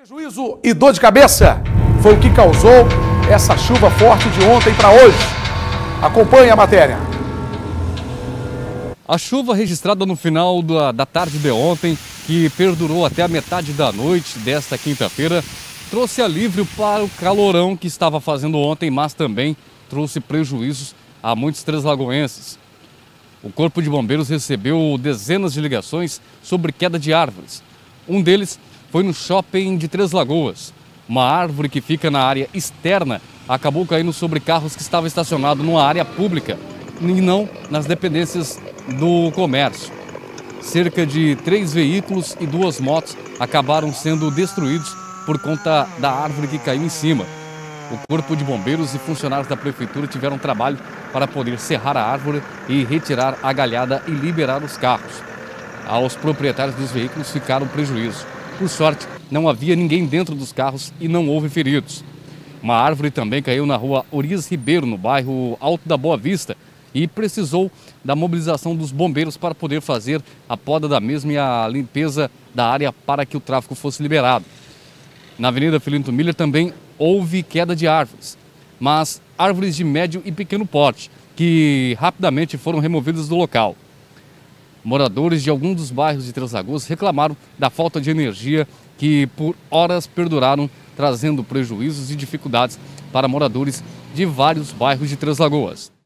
Prejuízo e dor de cabeça foi o que causou essa chuva forte de ontem para hoje. Acompanhe a matéria. A chuva registrada no final da tarde de ontem, que perdurou até a metade da noite desta quinta-feira, trouxe alívio para o calorão que estava fazendo ontem, mas também trouxe prejuízos a muitos treslagoenses. O Corpo de Bombeiros recebeu dezenas de ligações sobre queda de árvores. Um deles foi no shopping de Três Lagoas. Uma árvore que fica na área externa acabou caindo sobre carros que estavam estacionados numa área pública e não nas dependências do comércio. Cerca de 3 veículos e 2 motos acabaram sendo destruídos por conta da árvore que caiu em cima. O Corpo de Bombeiros e funcionários da Prefeitura tiveram trabalho para poder serrar a árvore e retirar a galhada e liberar os carros. Aos proprietários dos veículos ficaram prejuízo. Por sorte, não havia ninguém dentro dos carros e não houve feridos. Uma árvore também caiu na rua Urias Ribeiro, no bairro Alto da Boa Vista, e precisou da mobilização dos bombeiros para poder fazer a poda da mesma e a limpeza da área para que o tráfego fosse liberado. Na Avenida Filinto Miller também houve queda de árvores, mas árvores de médio e pequeno porte, que rapidamente foram removidas do local. Moradores de alguns dos bairros de Três Lagoas reclamaram da falta de energia que por horas perduraram, trazendo prejuízos e dificuldades para moradores de vários bairros de Três Lagoas.